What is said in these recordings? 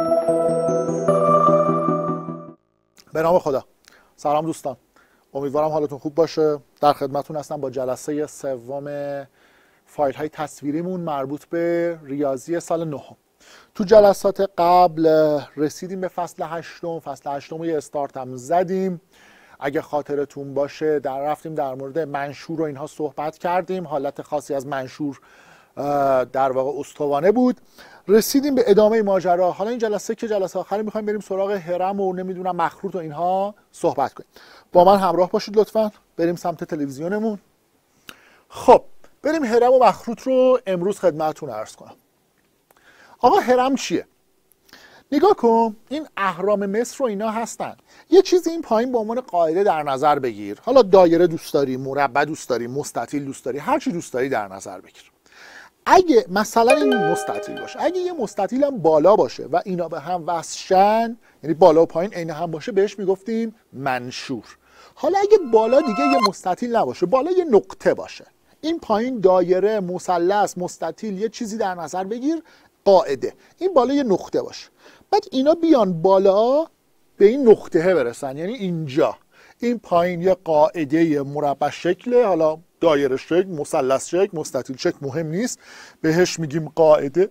به نام خدا. سلام دوستان، امیدوارم حالتون خوب باشه. در خدمتتون هستم با جلسه سوم فایل های تصویریمون مربوط به ریاضی سال نهم. تو جلسات قبل رسیدیم به فصل هشتم. فصل هشتم یه استارت هم زدیم. اگه خاطرتون باشه رفتیم در مورد منشور و اینها صحبت کردیم. حالت خاصی از منشور در واقع استوانه بود. رسیدیم به ادامه ماجرا. حالا این جلسه که جلسه آخری میخوایم بریم سراغ هرم و نمیدونم مخروط و اینها صحبت کنیم. با من همراه باشید لطفا. بریم سمت تلویزیونمون. خب بریم هرم و مخروط رو امروز خدمتتون عرض کنم. آقا هرم چیه؟ نگاه کن، این اهرام مصر و اینا هستن. یه چیزی این پایین به عنوان قاعده در نظر بگیر. حالا دایره دوست داری، مربع دوست داری، مستطیل دوست داری، هر چی دوست داری در نظر بگیر. اگه مثلا این مستطیل باشه، اگه یه مستطیل هم بالا باشه و اینا به هم وصلشن، یعنی بالا و پایین عین هم باشه، بهش میگفتیم منشور. حالا اگه بالا دیگه یه مستطیل نباشه، بالا یه نقطه باشه، این پایین دایره، مثلث، مستطیل، یه چیزی در نظر بگیر، قاعده. این بالا یه نقطه باشه، بعد اینا بیان بالا به این نقطه برسن، یعنی اینجا. این پایین یه قاعده مربع شکله، حالا دایره شکل، مثلث شکل، مستطیل شکل، مهم نیست، بهش میگیم قاعده.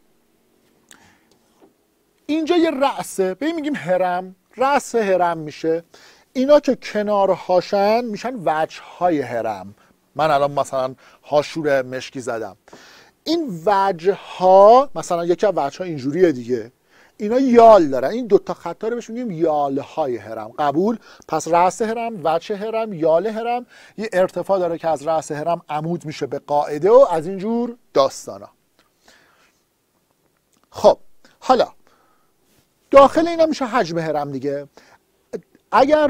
اینجا یه رأسه، به این میگیم هرم. رأس هرم میشه. اینا که کنارهاشن میشن وجه‌های هرم. من الان مثلا هاشور مشکی زدم. این وجه‌ها، مثلا یکی از وجه‌ها اینجوریه دیگه، اینا یال دارن. این دوتا خطا رو بهش میگیم یالهای هرم. قبول؟ پس رأس هرم، وجه هرم، یال هرم یه ارتفاع داره که از رأس هرم عمود میشه به قاعده و از اینجور داستانا. خب حالا داخل اینا میشه حجم هرم دیگه. اگر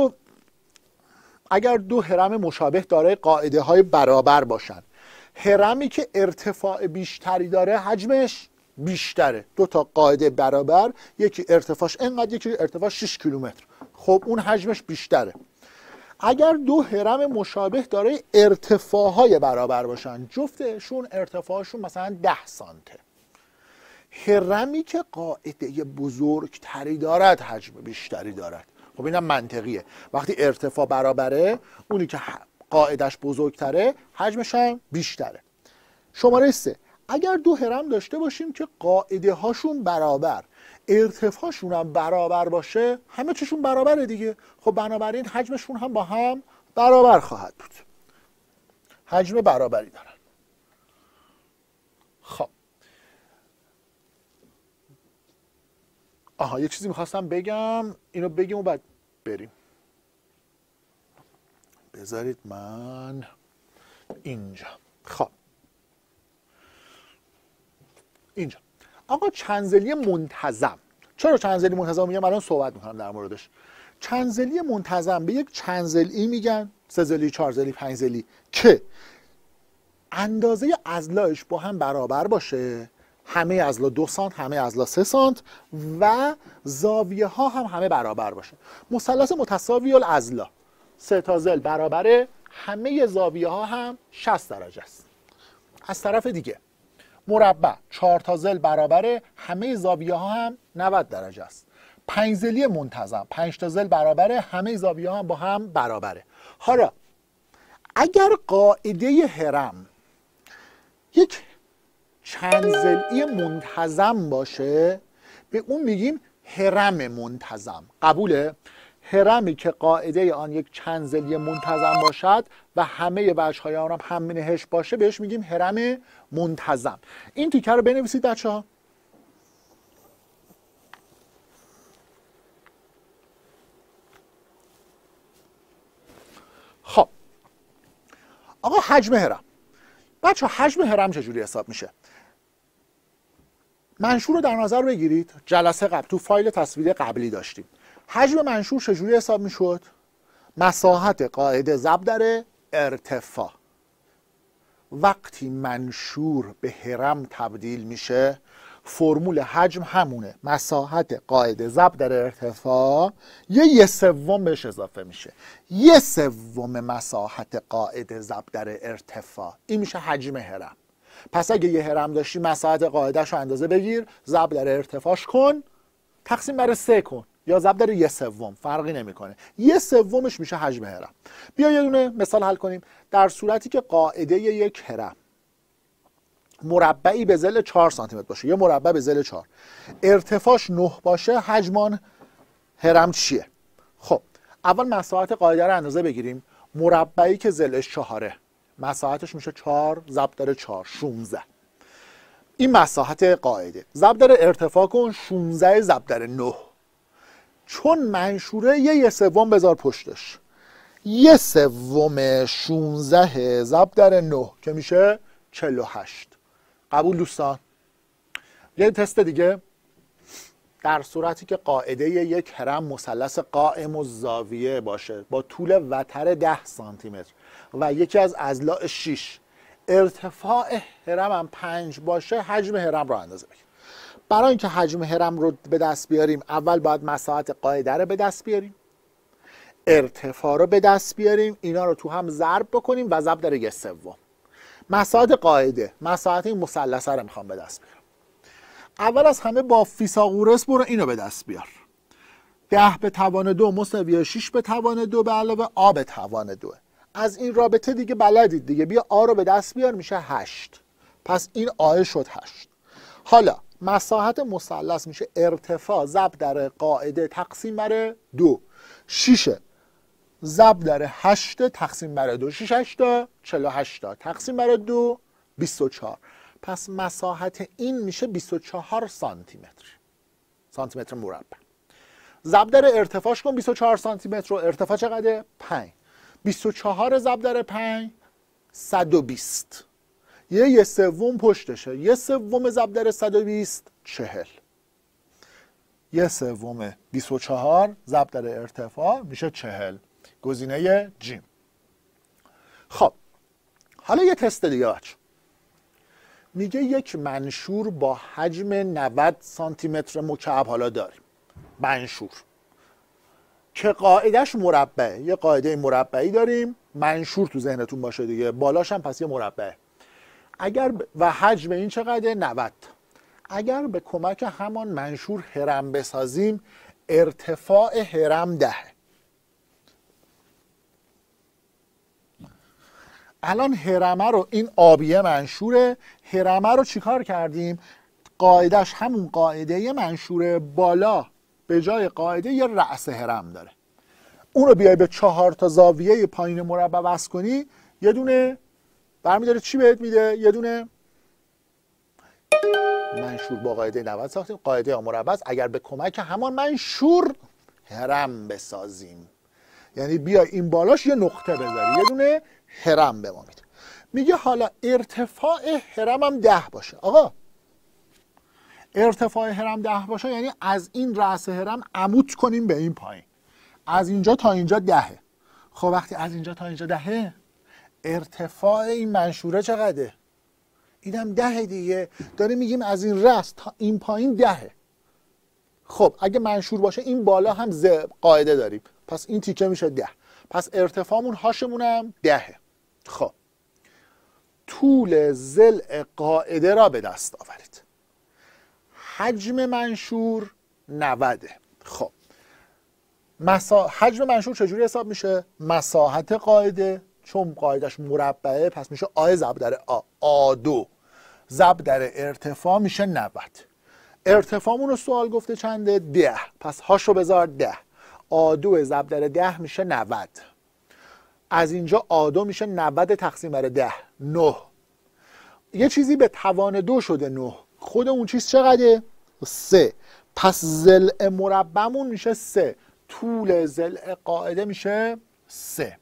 دو هرم مشابه داره قاعده های برابر باشن، هرمی که ارتفاع بیشتری داره حجمش بیشتره. دو تا قاعده برابر، یکی ارتفاعش انقدر، یکی ارتفاع 6 کیلومتر، خب اون حجمش بیشتره. اگر دو هرم مشابه داره ارتفاعهای برابر باشن، جفتشون ارتفاعشون مثلا 10 سانته، هرمی که قاعده بزرگتری دارد حجم بیشتری دارد. خب اینم منطقیه، وقتی ارتفاع برابره، اونی که قاعدش بزرگتره حجمش هم بیشتره. شماره 3، اگر دو هرم داشته باشیم که قاعده هاشون برابر، ارتفاعشون هم برابر باشه، همه چیشون برابره دیگه، خب بنابراین حجمشون هم با هم برابر خواهد بود. حجم برابری دارن. خب یه چیزی میخواستم بگم، اینو بگیم و بعد بریم. بذارید من اینجا. خب اینجا آقا چندزلی منتظم. چرا چندزلی منتظم میگم؟ الان صحبت میکنم در موردش. چندزلی منتظم به یک چندزلی میگن، 3 زلی، 4 زلی، 5 زلی، که اندازه اضلاعش با هم برابر باشه، همه اضلاع 2 سانت، همه اضلاع 3 سانت و زاویه ها هم همه برابر باشه. مثلث متساوی الاضلاع، 3 تا ضلع برابره، همه زاویه ها هم 60 درجه است. از طرف دیگه مربع 4 تا ضلع برابره، همه زاویه ها هم 90 درجه است. 5 ضلعی منتظم، 5 تا ضلع برابره، همه زاویه ها هم با هم برابره. حالا اگر قاعده هرم یک چند ضلعی منتظم باشه، به اون میگیم هرم منتظم. قبوله؟ هرمی که قاعده آن یک چند ضلعی منتظم باشد و همه وجه‌های آن هم نهش باشه، بهش میگیم هرم منتظم. این تیکه رو بنویسید بچه‌ها. خب آقا حجم هرم. بچه‌ها حجم هرم چجوری حساب میشه؟ منشور رو در نظر بگیرید. جلسه قبل تو فایل تصویری قبلی داشتیم. حجم منشور چجوری حساب میشد؟ مساحت قاعده ضرب در ارتفاع. وقتی منشور به هرم تبدیل میشه، فرمول حجم همونه، مساحت قاعده ضرب در ارتفاع یه سوم بهش اضافه میشه، 1/3 مساحت قاعده ضرب در ارتفاع. این میشه حجم هرم. پس اگه یه هرم داشتی، مساحت قاعده‌شو اندازه بگیر، ضرب در ارتفاعش کن، تقسیم بر 3 کن یا ضرب در 1/3 فرقی نمیکنه. 1/3 میشه حجم هرم. بیا یه دونه مثال حل کنیم. در صورتی که قاعده یک هرم مربعی به ظل 4 سانتی متر باشه، یه مربع به ظل 4، ارتفاعش 9 باشه، حجم هرم چیه؟ خب اول مساحت قاعده رو اندازه بگیریم. مربعی که ظلش 4 مساحتش میشه 4 ضرب در 4 16. این مساحت قاعده. ضرب در ارتفاع کن 16 ضرب در 9. چون منشوره 1/3 بذار پشتش. 1/3 16 ضرب در 9 که میشه 48. قبول دوستان؟ یه تست دیگه. در صورتی که قاعده یک هرم مثلث قائم الزاویه باشه با طول وتر 10 سانتی متر و یکی از اضلاع 6، ارتفاع هرم هم 5 باشه، حجم هرم رو اندازه بگیر. برای اینکه حجم هرم رو به دست بیاریم اول باید مساحت قاعده رو به دست بیاریم، ارتفاع رو به دست بیاریم، اینا رو تو هم ضرب بکنیم و ضرب در 1/3. مساحت قاعده، مساحت این مثلث رو میخوام به دست بیارم. اول از همه با فیثاغورس برو اینو به دست بیار. 10⁻² مساوی 6⁻² به علاوه a⁻². از این رابطه دیگه بلدید دیگه. بیا آ رو به دست بیار میشه 8. پس این آ شد 8. حالا مساحت مثلث میشه ارتفاع ضرب در قاعده تقسیم بر 2. 6 ضرب در 8 تقسیم بر 2. 6 8 48 تقسیم بر 2 24. پس مساحت این میشه 24 سانتی متر مربع. ضرب در ارتفاعش کن 24 سانتی متر رو. ارتفاع چقدره؟ 5. 24 ضرب در 5 120. 1/3 پشتشه. 1/3 ضرب در 120 40. 1/3 24 ضرب در ارتفاع میشه 40. گزینه جیم. خب حالا یه تست دیگه بچه. میگه یک منشور با حجم 90 سانتی متر مکعب حالا داریم. منشور که قاعدهش مربعه. یه قاعده مربعی داریم، منشور تو ذهنتون باشه دیگه، بالاش هم پس یه مربعه. و حجم این چقدره؟ 90. اگر به کمک همان منشور هرم بسازیم، ارتفاع هرم 10. الان هرمه رو، این آبیه منشوره، هرمه رو چیکار کردیم؟ قاعدش همون قاعده منشوره، بالا به جای قاعده یه رأس هرم داره. اون رو بیای به 4 تا زاویه پایین مربع وصل کنی، یه دونه برمی‌داره چی بهت میده؟ یه دونه منشور با قاعده 90 ساختیم. قاعده مربع است. اگر به کمک همان منشور هرم بسازیم، یعنی بیا این بالاش یه نقطه بذاری، یه دونه هرم به ما میده. میگه حالا ارتفاع هرم هم 10 باشه. آقا ارتفاع هرم 10 باشه یعنی از این رأس هرم عمود کنیم به این پایین. از اینجا تا اینجا 10. خب وقتی از اینجا تا اینجا 10، ارتفاع این منشوره چقدره؟ اینم 10 دیگه. داره میگیم از این رأس تا این پایین 10. خب اگه منشور باشه این بالا هم قاعده داریم، پس این تیکه میشه 10. پس ارتفاعمون هاشمون هم 10. خب طول ضلع قاعده را به دست آورید. حجم منشور 90. خب حجم منشور چجوری حساب میشه؟ مساحت قاعده، چون قاعدش مربعه پس میشه آ ضرب در آ2 ضرب در ارتفاع میشه 90. ارتفاعمون رو سوال گفته چنده؟ 10. پس هاشو بذار 10. آ2 ضرب در 10 میشه 90. از اینجا آ2 میشه 90 تقسیم بر 10 9. یه چیزی به توان 2 شده 9. خود اون چیز چقدره؟ 3. پس ضلع مربعمون میشه 3. طول ضلع قاعده میشه 3.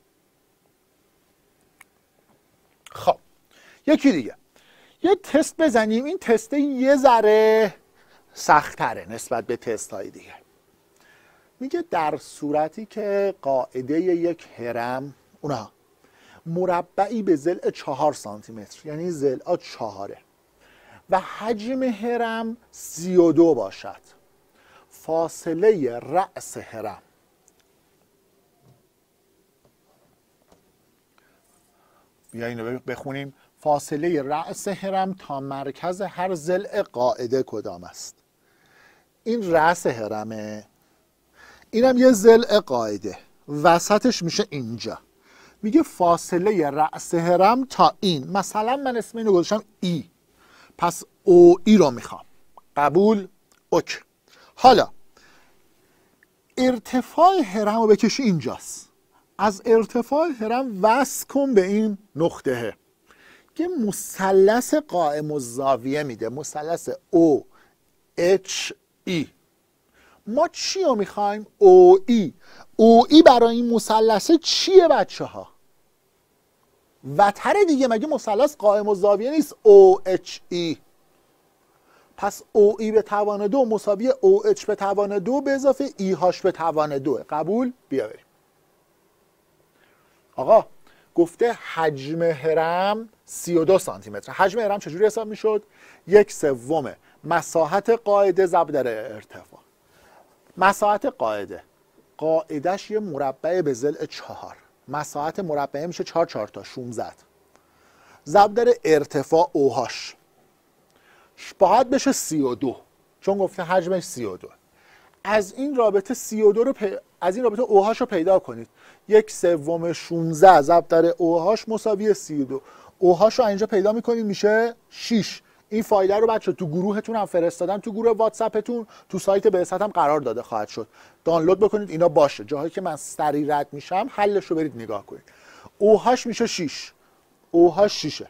خب یکی دیگه یه تست بزنیم. این تست یه ذره سخت‌تره نسبت به تست های دیگه. میگه در صورتی که قاعده یک هرم اونها مربعی به ضلع 4 سانتی متر، یعنی ضلع 4 و حجم هرم 32 باشد، فاصله رأس هرم بیا اینو بخونیم. فاصله رأس هرم تا مرکز هر ضلع قاعده کدام است؟ این رأس هرمه، اینم یه ضلع قاعده، وسطش میشه اینجا. میگه فاصله رأس هرم تا این، مثلا من اسم اینو گذاشتم ای، پس او ای رو میخوام. قبول؟ اوکی. حالا ارتفاع هرم رو بکشی اینجاست، از ارتفاع هرم وصل کن به این نقطه. یه مثلث قائم الزاویه میده، مثلث او اچ ای. ما چی رو میخوایم؟ او ای. او ای برای این مثلث چیه بچه ها؟ وتر دیگه، مگه مثلث قائم الزاویه نیست؟ او اچ ای. پس او ای به توان 2 مساوی او اچ به توان 2 به اضافه ای هاش به توان 2. قبول؟ بیا بریم. آقا گفته حجم هرم 32 سانتی متر. حجم هرم چجوری حساب میشد؟ 1/3 مساحت قاعده ضرب در ارتفاع. مساحت قاعدهش یه مربع به ضلع 4، مساحت مربع میشه 4 تا 16 ضرب در ارتفاع اوهاش باید بشه 32، چون گفته حجمش 32. از این رابطه 32 رو از این رابطه اوهاش رو پیدا کنید. 1/3 16 ضرب در اوهاش مساوی 32. اوهاش رو اینجا پیدا میکنید میشه 6. این فایده رو بچه تو گروهتون هم فرستادم، تو گروه واتساپتون، تو سایت بعثت هم قرار داده خواهد شد. دانلود بکنید اینا باشه، جاهایی که من سریع رد میشم حلش رو برید نگاه کنید. اوهاش میشه 6. اوهاش 6.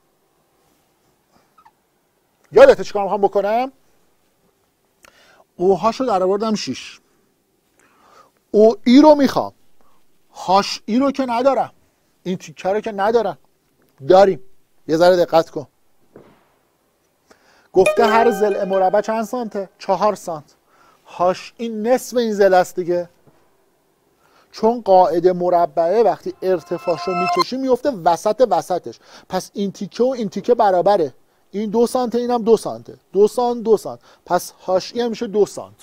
یادته چیکار میخوام بکنم؟ اوهاش رو در آوردم 6. او ای رو میخوام، هاش ای رو که ندارم، این تیکه رو که ندارم. داریم. یه ذره دقت کن. گفته هر ضلع مربع چند سانته؟ 4 سانت. هاش این نصف این ضلع است دیگه. چون قاعده مربعه وقتی ارتفاعش رو میکشی میفته وسطش. پس این تیکه و این تیکه برابره. این 2 سانته، اینم 2 سانته. 2 سانت 2 سانت. پس هاش ای هم میشه 2 سانت.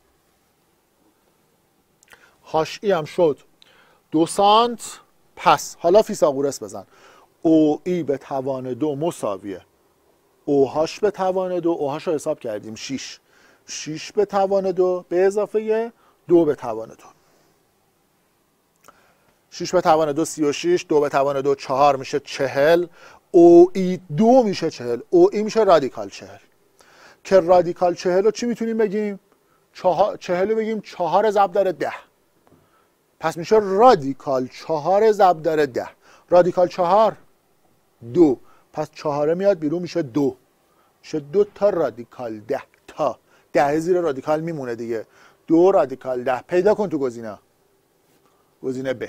هاش ای هم شد 2 سانت. پس حالا فیثاغورس بزن. او ای به توان 2 مساویه او هاش به توان 2. او هاش رو حساب کردیم 6. 6 به توان 2 به اضافه 2 به توان 2. 6 به توان 2 36. 2 به توان 2 4 میشه 40. او ای 2 میشه 40. او ای میشه رادیکال 40. که رادیکال 40 رو چی میتونیم بگیم؟ 40 رو بگیم 4 ضرب در 10. پس میشه رادیکال 4 ضرب در 10. رادیکال 4 2. پس 4 میاد بیرون میشه 2. میشه 2 تا رادیکال 10 تا. 10 زیر رادیکال میمونه دیگه. 2 رادیکال 10 پیدا کن تو گزینه. گزینه ب.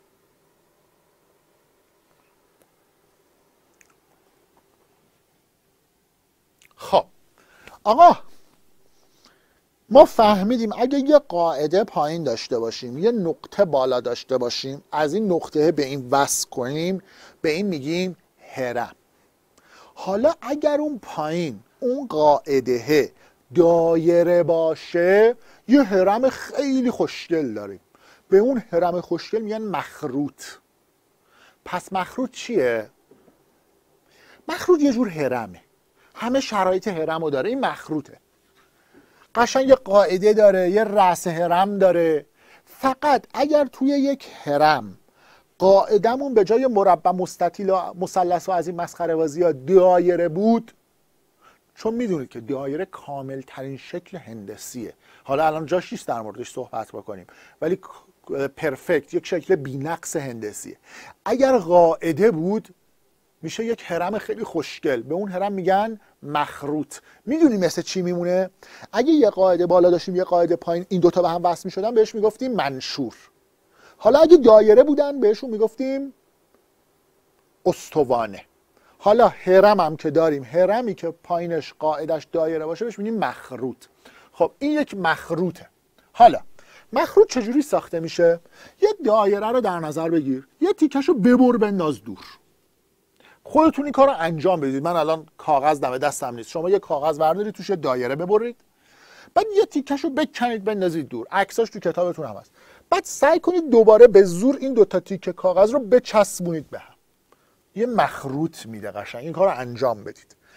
خب آقا ما فهمیدیم اگه یه قاعده پایین داشته باشیم، یه نقطه بالا داشته باشیم، از این نقطه به این وصل کنیم، به این میگیم هرم. حالا اگر اون پایین اون قاعده دایره باشه، یه هرم خیلی خوشگل داریم. به اون هرم خوشگل میگن مخروط. پس مخروط چیه؟ مخروط یه جور هرمه، همه شرایط هرم رو داره. این مخروطه، قشنگ یه قاعده داره، یه رأس هرم داره. فقط اگر توی یک هرم قاعدمون به جای مربع مستطیل و مثلث و از این مسخره بازی ها دایره بود، چون میدونید که دایره کامل ترین شکل هندسیه. حالا الان جاش نیست در موردش صحبت بکنیم، ولی پرفکت یک شکل بی‌نقص هندسیه. اگر قاعده بود میشه یک هرم خیلی خوشگل. به اون هرم میگن مخروط. میدونی مثل چی میمونه؟ اگه یه قاعده بالا داشتیم یه قاعده پایین، این دوتا به هم وصل میشدن، بهش میگفتیم منشور. حالا اگه دایره بودن بهشون میگفتیم استوانه. حالا هرم هم که داریم، هرمی که پایینش قاعدش دایره باشه بهش میگیم مخروط. خب این یک مخروطه. حالا مخروط چجوری ساخته میشه؟ یه دایره رو در نظر بگیر، یه تیکش رو ببر بنداز دور. خودتون این کار رو انجام بدید. من الان کاغذ دم دستم نیست، شما یه کاغذ بردارید توش یه دایره ببرید، بعد یه تیکش رو بکنید بندازید دور. عکساش تو کتابتون هم هست. بعد سعی کنید دوباره به زور این دوتا تیکه کاغذ رو بچسبونید به هم. یه مخروط میده قشنگ. این کار رو انجام بدید.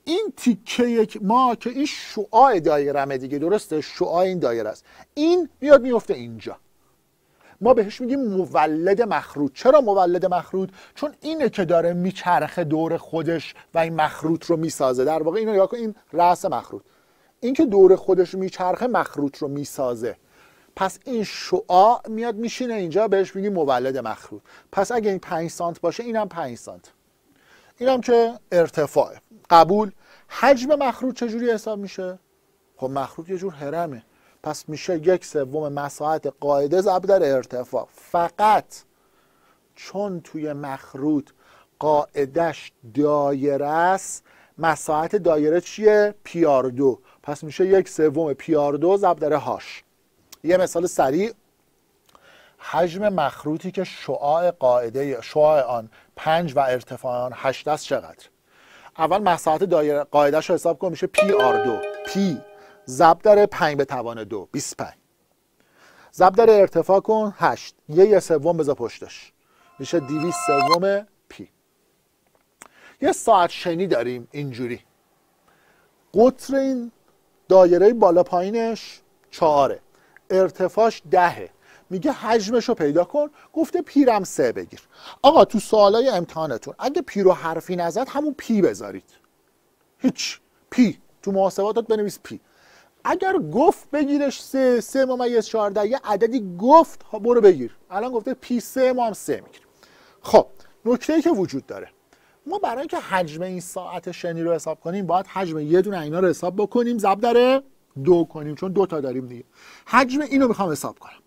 این تیکه ما که این شعاع دایره‌مه دیگه، درسته؟ شعاع این دایره است. این میاد میفته اینجا. ما بهش میگیم مولد مخروط. چرا مولد مخروط؟ چون اینه که داره میچرخه دور خودش و این مخروط رو میسازه. در واقع اینو نگاه کن، این رأس مخروط، این که دور خودش میچرخه مخروط رو میسازه. پس این شعاع میاد میشینه اینجا، بهش میگیم مولد مخروط. پس اگه این 5 سانت باشه، اینم 5 سانت. اینم که ارتفاعه. قبول. حجم مخروط چجوری حساب میشه؟ خب مخروط یه جور هرمه، پس میشه 1/3 مساحت قاعده ضرب در ارتفاع. فقط چون توی مخروط قاعدش دایره است، مساحت دایره چیه؟ PR2. پس میشه 1/3 PR2 ضرب در هاش. یه مثال سریع، حجم مخروطی که شعاع آن 5 و ارتفاع آن 8 است چقدر؟ اول مساحت دایره قاعده‌اش رو حساب کن، میشه PR2. P ضرب در 5⁻²، 25. ضرب در ارتفاع کن 8، 1/3 بذار پشتش، میشه 200/3 P. یه ساعت شنی داریم اینجوری، قطر این دایره بالا پایینش 4، ارتفاعش 10. میگه حجمش رو پیدا کن. گفته پیرم 3 بگیر. آقا تو سوالای امتحانتون اگه پی رو حرفی نزد همون پی بذارید، هیچ. پی تو محاسباتت بنویس پی. اگر گفت بگیرش 3 3/14 یه عددی گفت برو بگیر. الان گفته پی 3، ما هم 3 میگیریم. خب نکته‌ای که وجود داره، ما برای اینکه حجم این ساعت شنی رو حساب کنیم باید حجم یه دونه اینا رو حساب بکنیم، ضرب در 2 کنیم، چون 2 تا داریم دیگه. حجم اینو میخوام حساب کنم.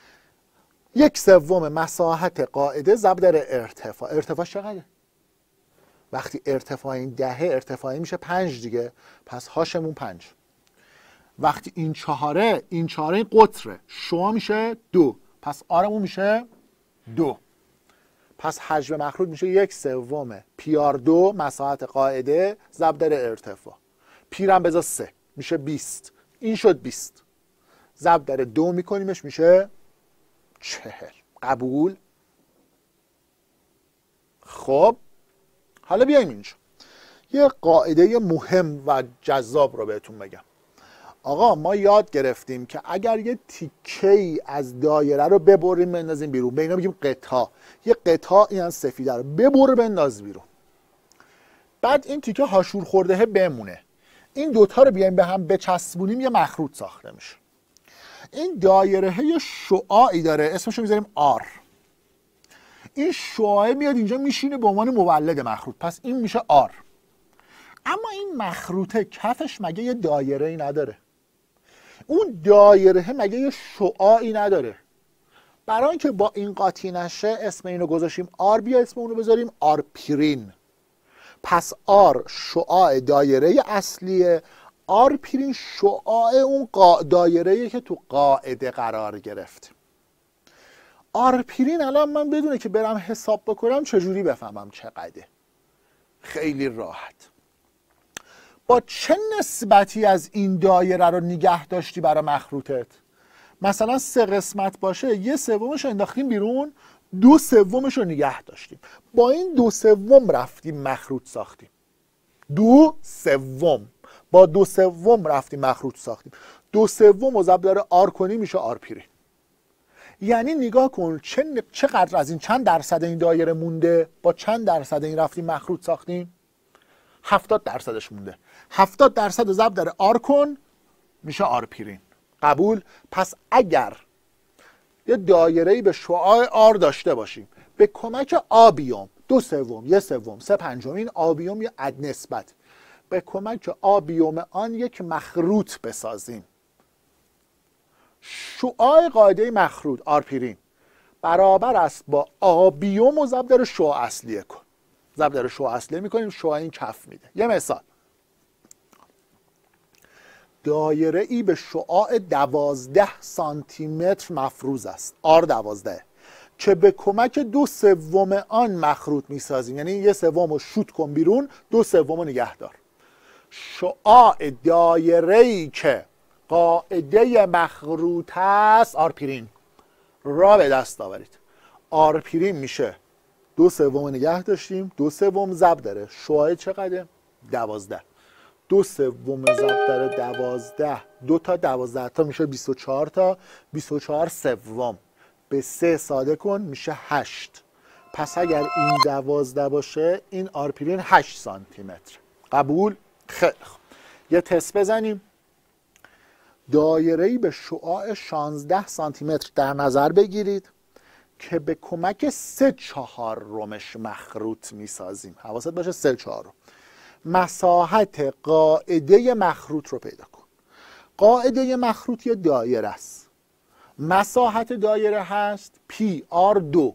1/3 مساحت قاعده ضرب در ارتفاع. ارتفاع چقدره؟ وقتی ارتفاع این 10، ارتفاعی میشه 5 دیگه، پس هاشمون 5. وقتی این 4، این 4 این قطره، شما میشه 2، پس آرمون میشه 2. پس حجم مخروط میشه 1/3 PR2 مساحت قاعده ضرب در ارتفاع. پیرم بذار 3، میشه 20. این شد 20. ضرب در 2 میکنیمش، میشه 40. قبول. خب حالا بیایم اینجا یه قاعده مهم و جذاب رو بهتون بگم. آقا ما یاد گرفتیم که اگر یه تیکه‌ای از دایره رو ببریم بندازیم بیرون، به اینا میگیم قطاع. یه قطاع این سفیده رو ببر بنداز بیرون، بعد این تیکه هاشور خورده بمونه، این دوتا رو بیایم به هم بچسبونیم، یه مخروط ساخته میشه. این دایره یه شعاعی داره، اسمشو میذاریم R. این شعاع میاد اینجا میشینه به عنوان مولد مخروط، پس این میشه R. اما این مخروطه کفش مگه یه دایره‌ای نداره؟ اون دایره مگه یه شعاعی نداره؟ برای اینکه با این قاطی نشه اسم اینو گذاشتیم R، بیا اسم اونو بذاریم R پرین. پس R شعاع دایره اصلیه، R پرین شعاع اون دایره‌ای که تو قاعده قرار گرفت. R پرین الان من بدونه که برم حساب بکنم چجوری بفهمم چقدره؟ خیلی راحت. با چه نسبتی از این دایره رو نگه داشتی برای مخروطت؟ مثلا 3 قسمت باشه، 1/3 انداختیم بیرون، 2/3 رو نگه داشتیم. با این 2/3 رفتیم مخروط ساختیم. 2/3 با 2/3 رفتیم مخروط ساختیم. 2/3 رو ضرب در R کنیم میشه R پرین. یعنی نگاه کن چقدر از این، چند درصد این دایره مونده، با چند درصد این رفتیم مخروط ساختیم؟ 70% مونده. 70% رو ضرب در R کن میشه R پرین. قبول. پس اگر یه دایره‌ای به شعاع R داشته باشیم، به کمک آبیوم 2/3 1/3 3/5 این آبیوم یه عد نسبت، به کمک آبیوم آن یک مخروط بسازیم. شعاع قاعده مخروط R پرین برابر است با آبیوم و ضرب در شعاع اصلیه کن. ضرب در شعاع اصلیه میکنیم، شعاع این کف میده. یه مثال، دایره ای به شعاع 12 سانتی متر مفروض است، R12، که به کمک 2/3 آن مخروط میسازیم. یعنی 1/3 رو شوت کن بیرون، 2/3 رو نگه دار. شعاع دایره ای که قاعده مخروط است R پرین را به دست آورید. R پرین میشه 2/3 نگه داشتیم، 2/3 ضرب داره شعاع چقدره؟ 12. 2/3 ضرب در 12، 2 تا 12 تا میشه 24 تا، 24 سوم به 3 ساده کن میشه 8. پس اگر این 12 باشه این آرپیرین 8 سانتی متر. قبول؟ خیلی خوب. یه تست بزنیم. دایره‌ای به شعاع 16 سانتی متر در نظر بگیرید که به کمک 3/4 مخروط میسازیم. حواست باشه 3/4. مساحت قاعده مخروط رو پیدا کن. قاعده مخروط یه دایره است. مساحت دایره هست پی آر 2.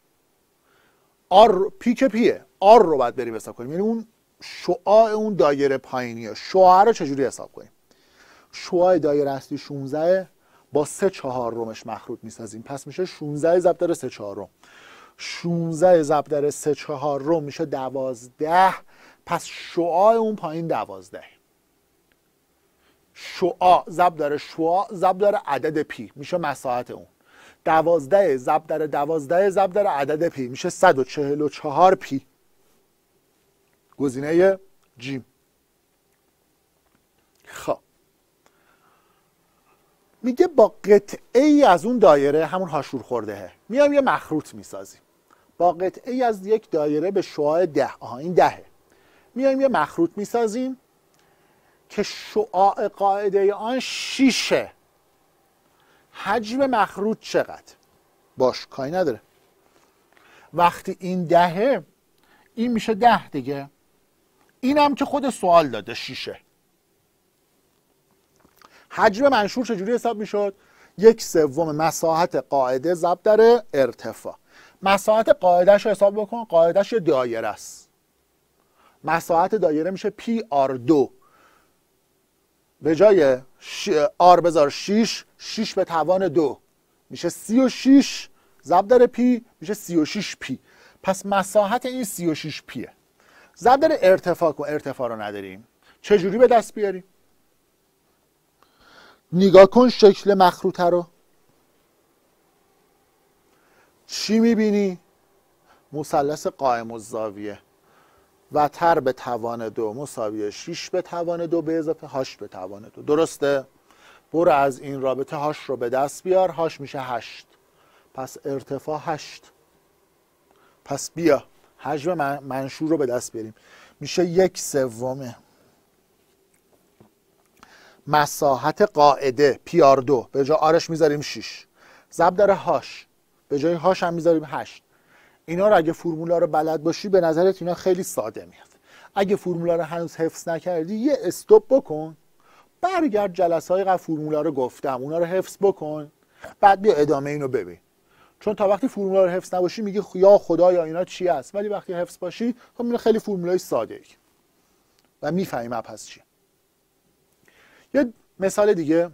آر پی که پیه، آر رو باید بریم حساب کنیم، یعنی اون شعاع اون دایره پایینیه. شعاع رو چجوری حساب کنیم؟ شعاع دایره اصلی 16 با 3/4 مخروط میسازیم، پس میشه 16 ضرب در 3/4. 16 ضرب در 3/4 میشه 12. پس شعاع اون پایین 12. شعاع ضرب در شعاع ضرب در عدد پی میشه مساحت اون. 12 ضرب در 12 ضرب در عدد پی میشه 144 پی. گزینه جیم. خب میگه با قطعه ای از اون دایره، همون هاشور خورده، میام یه مخروط میسازیم. با قطعه ای از یک دایره به شعاع 10، این 10، میایم یه مخروط میسازیم که شعاع قاعده آن 6. حجم مخروط چقدر؟ باش کاری نداره. وقتی این 10، این میشه 10 دیگه. اینم که خود سوال داده 6. حجم منشور چجوری حساب میشد؟ 1/3 مساحت قاعده ضرب در ارتفاع. مساحت قاعدهش رو حساب بکن. قاعدهش یه دایره است. مساحت دایره میشه پی آر 2. به جای آر بذار 6 به توان 2 میشه 36 ضرب در پی میشه 36 پی. پس مساحت این 36 پیه. ضرب در ارتفاع کن. ارتفاع رو نداریم. چجوری به دست بیاریم؟ نگاه کن شکل مخروطه رو. چی میبینی؟ مثلث قائم الزاویه. وتر به توان 2 مساوی 6 به توان 2 به اضافه هاش به توان 2. درسته؟ برو از این رابطه هاش رو به دست بیار. هاش میشه 8. پس ارتفاع 8. پس بیا حجم منشور رو به دست بیاریم. میشه 1/3 مساحت قاعده پی آر 2. به جای آرش میذاریم 6 ضرب در هاش. به جای هاش هم میذاریم 8. اینا رو اگه فرمولا رو بلد باشی به نظرت اینا خیلی ساده میاد. اگه فرمولا رو هنوز حفظ نکردی یه استوب بکن، برگرد جلسه‌های قبل فرمولا رو گفتم اونا رو حفظ بکن، بعد بیا ادامه اینو ببین. چون تا وقتی فرمولا رو حفظ نباشی میگی یا خدا یا اینا چی است، ولی وقتی حفظ باشی خب اینا خیلی فرمولای ساده ای و میفهمی مبحث چیه. یه مثال دیگه،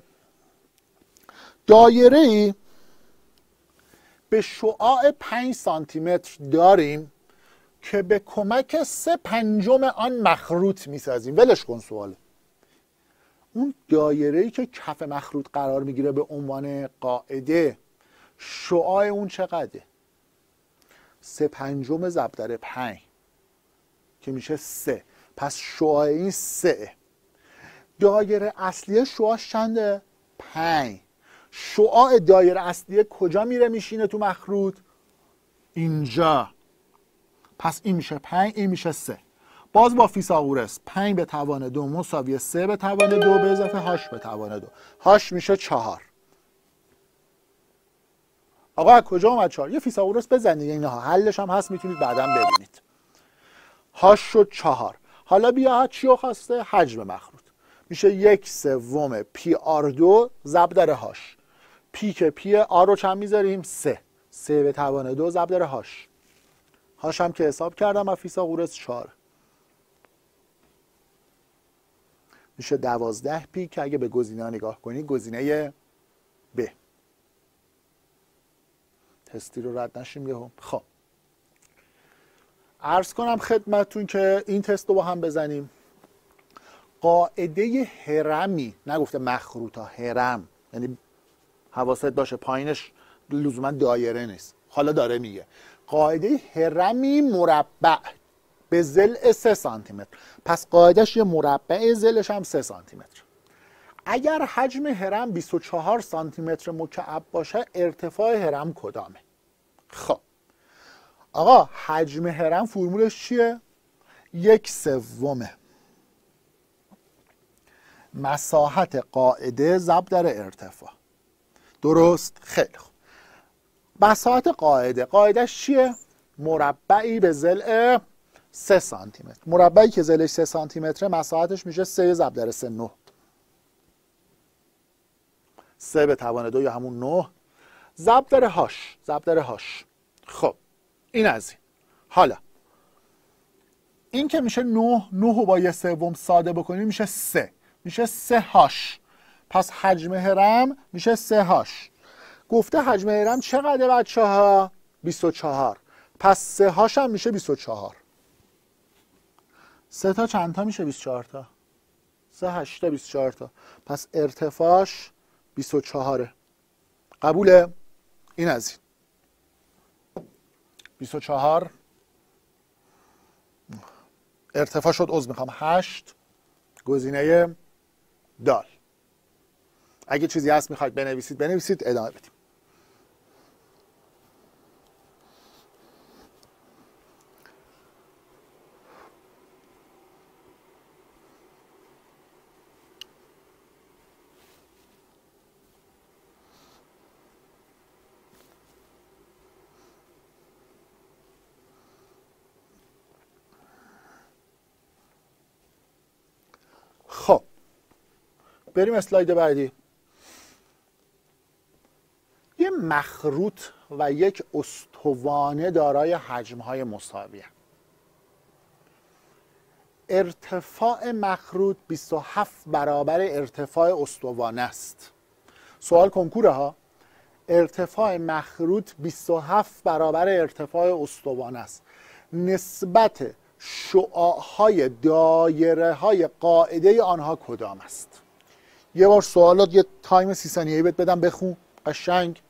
دایره‌ای به شعاع 5 سانتی متر داریم که به کمک 3/5 آن مخروط میسازیم. ولش کن سواله. اون دایره‌ای که کف مخروط قرار میگیره به عنوان قاعده، شعاع اون چقدره؟ 3/5 ضرب در 5 که میشه 3. پس شعاع این 3. دایره اصلی شعاعش چنده؟ 5. شعاع دایره اصلی کجا میره میشینه تو مخروط؟ اینجا. پس این میشه 5، این میشه 3. باز با فیثاغورس 5 به توان 2 مساوی 3 به توان 2 به اضافه هاش به توان 2. هاش میشه 4. آقا از کجا اومد 4؟ یه فیثاغورس بزنید. اینها حلش هم هست، میتونید بعداً ببینید. هاش شد 4. حالا بیا چی رو خواسته؟ حجم مخروط. میشه 1/3 پی آر 2 ضرب در هاش. پی که پی، آر رو چند میذاریم؟ 3 به توان 2 ضرب در هاش. هاش هم که حساب کردم از فیثاغورس 4 میشه 12 پی که اگه به گزینه نگاه کنی گزینه ب. تستی رو رد نشیم یهو. خب عرض کنم خدمتتون که این تست رو با هم بزنیم. قاعده هرمی، نگفته مخروطا، هرم، یعنی حواست باشه پایینش لزوما دایره نیست. حالا داره میگه قاعده هرمی مربع به ضلع 3 سانتی متر. پس قاعدش یه مربع، ضلعش هم 3 سانتی متر. اگر حجم هرم 24 سانتی متر مکعب باشه ارتفاع هرم کدامه؟ خب آقا حجم هرم فرمولش چیه؟ 1/3 مساحت قاعده ضرب در ارتفاع. درست؟ خیلی خوب. مساحت قاعدهش چیه؟ مربعی به ضلع 3 سانتی متر. مربعی که ضلعش 3 سانتی متره مساحتش میشه 3 ضرب در 3 9. 3 به توان 2 یا همون 9 ضرب در هاش. خب این از این. حالا این که میشه 9 رو با 1/3 ساده بکنیم میشه 3. میشه 3 هاش. پس حجم هرم میشه 3 هاش. گفته حجم هرم چقدر بچه ها؟ 24. پس 3 هاش هم میشه 24. 3 تا چند تا میشه؟ 24 تا. 3 8 تا 24 تا. پس ارتفاعش 24. قبوله؟ این از این. 24 ارتفاع شد، عذر میخوام، 8 گزینه دال. اگه چیزی هست میخواید بنویسید ادامه بدیم. خب بریم اسلاید بعدی. یه مخروط و یک استوانه دارای حجم‌های مساوی. ارتفاع مخروط 27 برابر ارتفاع استوانه است. سوال کنکوره ها. ارتفاع مخروط 27 برابر ارتفاع استوانه است. نسبت شعاع‌های دایره‌های قاعده آنها کدام است؟ یه بار سوالات یه تایم 30 ثانیه‌ای بهت بدم بخون قشنگ.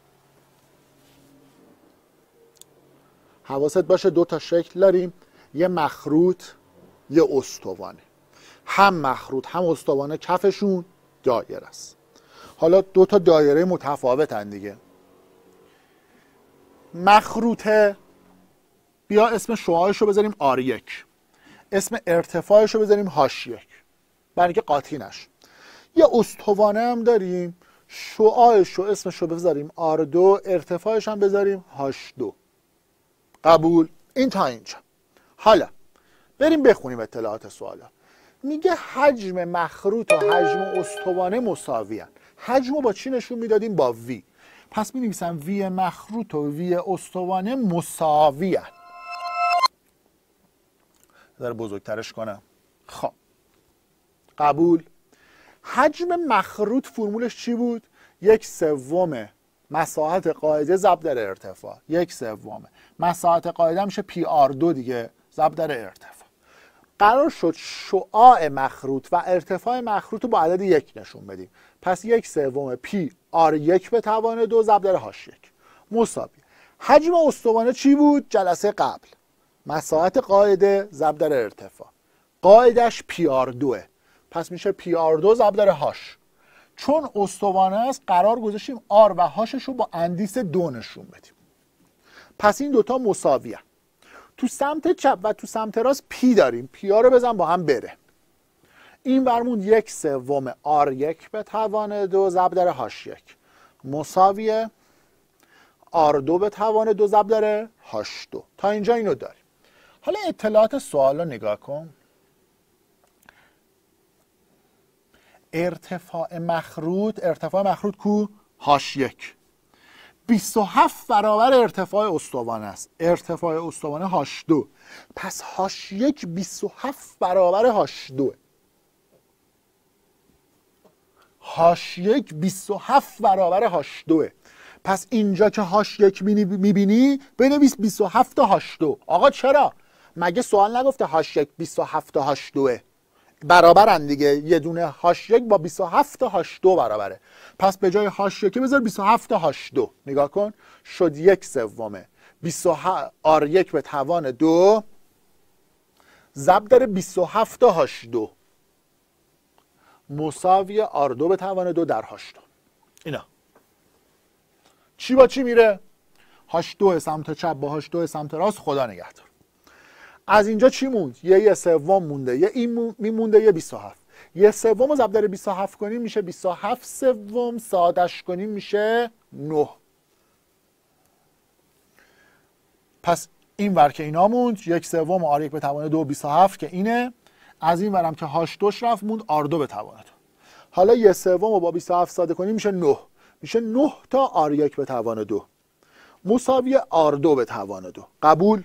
حواست باشه 2 تا شکل داریم، یه مخروط یه استوانه. هم مخروط هم استوانه کفشون دایره است. حالا 2 تا دایره متفاوتن دیگه. مخروطه بیا اسم شعاعش رو بذاریم R1، اسم ارتفاعش رو بذاریم H1 برای اینکه قاطی نشه. یه استوانه هم داریم، شعاعش رو اسمش رو بذاریم R2، ارتفاعش هم بذاریم H2. قبول؟ این تا اینجا. حالا بریم بخونیم اطلاعات سوالا. میگه حجم مخروط و حجم استوانه مساوی هستند. حجم رو با چی نشون میدادیم؟ با V. پس می نویسم V مخروط و V استوانه مساوی هستند. ذره بزرگترش کنم. خب قبول. حجم مخروط فرمولش چی بود؟ 1/3 مساحت قاعده ضرب در ارتفاع. 1/3 مساحت قاعده میشه PR2 دیگه ضرب در ارتفاع. قرار شد شعاع مخروط و ارتفاع مخروط رو با عدد 1 نشون بدیم. پس 1/3 PR1 به توان 2 ضرب در H1 مساوی. حجم استوانه چی بود جلسه قبل؟ مساحت قاعده ضرب در ارتفاع. قاعدش PR2، پس میشه PR2 ضرب در H. چون استوانه است قرار گذاشتیم R و Hش رو با اندیس 2 نشون بدیم. پس این دوتا مساوی هستند. تو سمت چپ و تو سمت راست پی داریم. پی ها رو بزن با هم بره. این ورمون 1/3 R1 به توان 2 ضرب در H1 مساویه R2 به توان 2 ضرب در H2. تا اینجا اینو داریم. حالا اطلاعات سوال رو نگاه کن. ارتفاع مخروط کو؟ H1 27 برابر ارتفاع استوانه است. ارتفاع استوانه H2. پس H1 27 برابر H2. H1 27 برابر H2. پس اینجا که H1 میبینی بنویس 27 تا H2. آقا چرا؟ مگه سوال نگفته H1 27 تا H2 برابرن دیگه؟ یه دونه H1 با 27 تا H2 برابره. پس به جای H1 بذار 27 تا H2. نگاه کن شد 1/3 R1 به توان 2 ضرب در 27 تا H2 مساوی R2 به توان 2 در H2. اینا چی با چی میره؟ H2 سمت چپ با H2 سمت راست، خدا نگهدار. از اینجا چی موند؟ یه سوم مونده، یه این میمونده، یه 27. یه سوم رو ضرب در 27 کنیم میشه 27 سوم، سادش کنیم میشه 9. پس این ور که اینا موند، یک سوم R1 به توان 2 27 که اینه، از این ورم که H2 رفت موند R2 به توان 2. حالا یه سوم رو با 27 ساده کنیم میشه 9. میشه 9 تا R1 به توان 2 مساوی R2 به توان 2. قبول؟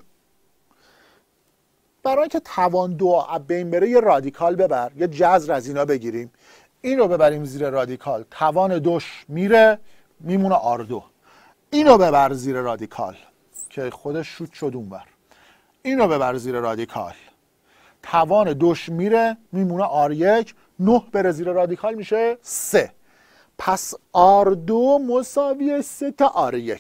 برای اینکه توان 2 بین بره یه رادیکال ببر، یه جذر از اینا بگیریم، این رو ببریم زیر رادیکال، توان 2 میره میمونه R2. اینو ببر زیر رادیکال که خودش شوت شد اونور، اینو ببر زیر رادیکال، توان 2 میره میمونه R1. 9 بره زیر رادیکال میشه 3. پس R2 مساوی 3 تا R1.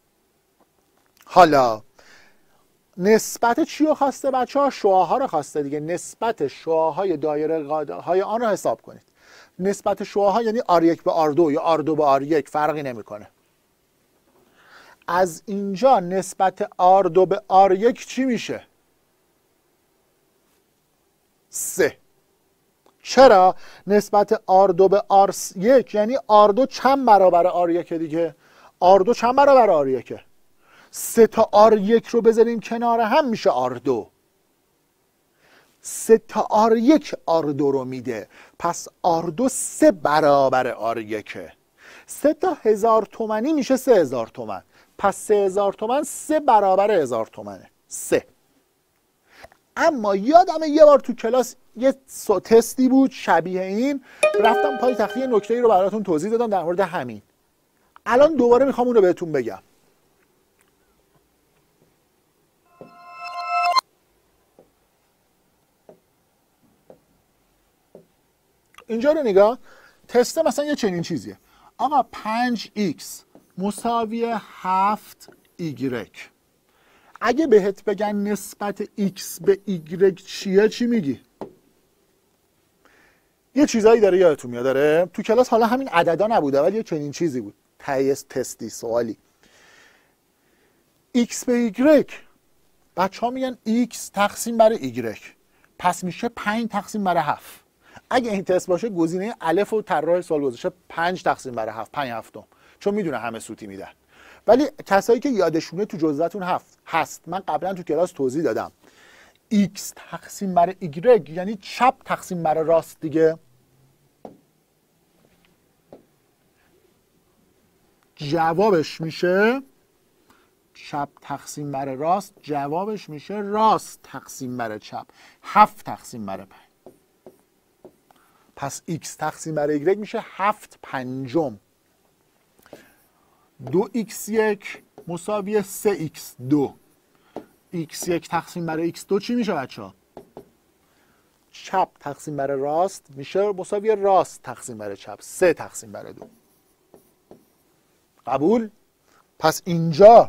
حالا نسبت چی رو خواسته بچه ها؟ شعاها رو خواسته دیگه. نسبت شعاهای دایره قاعده های آن رو حساب کنید. نسبت شعاها یعنی R1 به R2 یا R2 به R1 فرقی نمیکنه. از اینجا نسبت R2 به R1 چی میشه؟ 3. چرا؟ نسبت R2 به R1 یعنی R2 چند برابر R1 دیگه؟ R2 چند برابر R1؟ 3 تا R1 رو بذاریم کنار هم میشه R2. 3 تا R1 R2 رو میده. پس R2 3 برابر R1. 3 تا 1000 تومانی میشه 3000 تومن. پس 3000 تومن 3 برابر 1000 تومنه. 3. اما یادمه یه بار تو کلاس یه تستی بود شبیه این، رفتم پای تخته یه نکته‌ای رو براتون توضیح دادم در مورد همین. الان دوباره میخوام اون رو بهتون بگم. اینجا رو نگاه، تست مثلا یه چنین چیزیه. آقا 5x مساوی 7y. اگه بهت بگن نسبت x به y چیه، چی میگی؟ یه چیزایی داره یادتون میاد داره؟ تو کلاس حالا همین عددا نبوده ولی یه چنین چیزی بود. تستی سوالی. x به y بچه ها میگن x تقسیم بر y. پس میشه 5 تقسیم بر 7. اگه این تست باشه گزینه الف و طراح سوال گذاشته 5 تقسیم بر 7، 5 هفتم، چون میدونه همه سوتی میدن. ولی کسایی که یادشونه تو جزوه‌تون هست، من قبلا تو کلاس توضیح دادم، x تقسیم بر y یعنی چپ تقسیم بر راست دیگه. جوابش میشه چپ تقسیم بر راست، جوابش میشه راست تقسیم بر چپ. 7 تقسیم بر 5. پس x تقسیم بر y میشه 7 پنجم. 2x1 مساوی 3x2. x1 تقسیم بر x2 چی میشه بچه ها؟ چپ تقسیم بر راست میشه مساوی راست تقسیم بر چپ. 3 تقسیم بر 2. قبول؟ پس اینجا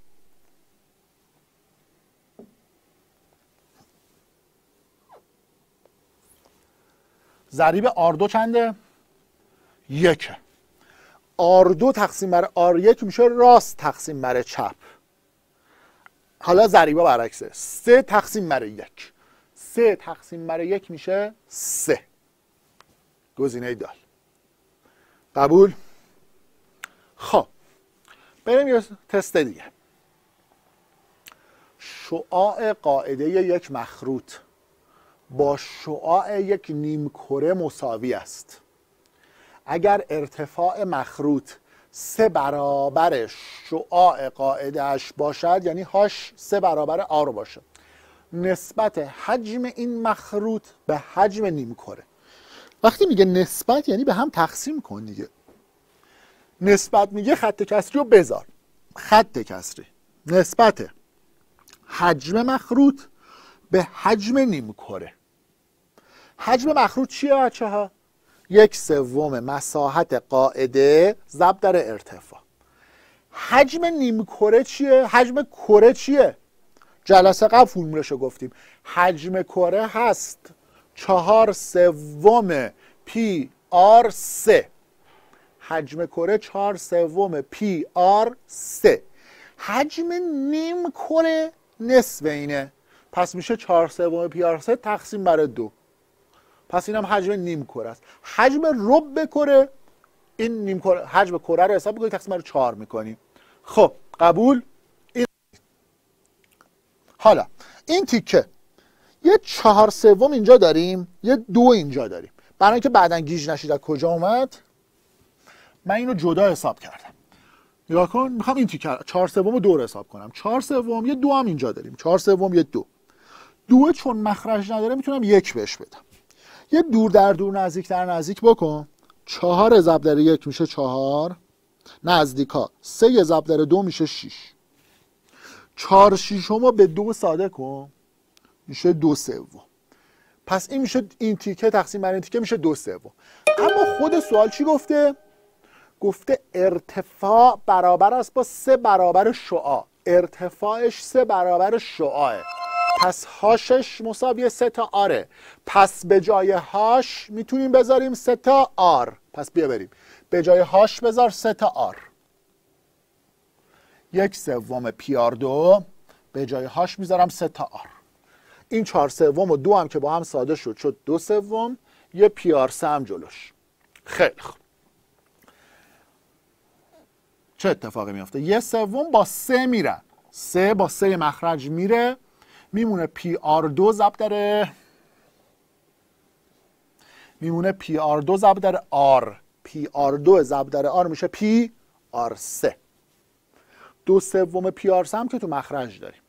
ضریب R2 چنده؟ 1. R2 تقسیم بر R1 میشه راست تقسیم بر چپ. حالا ضریبا برعکسه. 3 تقسیم بر 1. 3 تقسیم بر 1 میشه 3. گزینه دال. قبول؟ خب بریم یه تست دیگه. شعاع قاعده یک مخروط با شعاع یک نیمکره مساوی است. اگر ارتفاع مخروط 3 برابر شعاع قاعده‌اش باشد، یعنی هاش 3 برابر آر باشه، نسبت حجم این مخروط به حجم نیمکره. وقتی میگه نسبت یعنی به هم تقسیم کن دیگه. نسبت میگه خط کسری رو بذار. خط کسری نسبت حجم مخروط به حجم نیمکره. حجم مخروط چیه بچه ها؟ 1/3 مساحت قاعده ضرب در ارتفاع. حجم نیمکره چیه؟ حجم کره چیه؟ جلسه قبل فرمولش رو گفتیم. حجم کره هست 4/3 PR3. حجم کره 4/3 PR3. حجم نیم کره نصف اینه، پس میشه 4/3 PR3 تقسیم بر 2. پس اینم حجم نیم کره است. حجم ربع کره، این نیم کره حجم کره رو حساب می‌کنید تقسیم بر 4 می‌کنیم. خب قبول. حالا این تیکه یه 4/3 اینجا داریم، یه 2 اینجا داریم. برای اینکه بعدن گیج نشید از کجا اومد، من اینو جدا حساب کردم. نگاه کن، میخوام این تیکه 4/3 و 2 رو حساب کنم. 4/3 یه 2 هم اینجا داریم. 4/3 یه 2. 2 چون مخرج نداره میتونم 1 بهش بدم. یه دور در دور نزدیک در نزدیک بکن. 4 ضرب در 1 میشه 4. نزدیکا 3 ضرب در 2 میشه 6. 4/6 رو به 2 ساده کن میشه 2/3. پس این میشه این تیکه تقسیم بر این تیکه میشه 2/3. اما خود سوال چی گفته؟ گفته ارتفاع برابر است با 3 برابر شعاع. ارتفاعش 3 برابر شعاعه. پس هاشش مساوی 3 تا آره. پس به جای هاش میتونیم بذاریم 3 تا آر. پس بیا بریم. به جای هاش بذار 3 تا آر. 1/3 PR2 به جای هاش میذارم 3 تا آر. این 4/3 و 2 هم که با هم ساده شد 2/3. یه PR3 هم جلوش. خیلی خوب. چه اتفاقی میفته؟ 1/3 با 3 میرن. 3 با 3 مخرج میره، میمونه PR2 ضرب در R. PR2 ضرب در R میشه PR3. 2/3 PR3 هم که تو مخرج داریم.